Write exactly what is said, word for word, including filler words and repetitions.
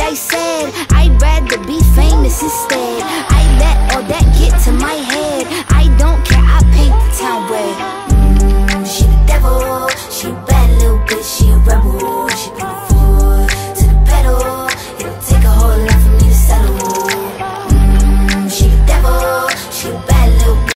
I said I'd rather be famous instead. I let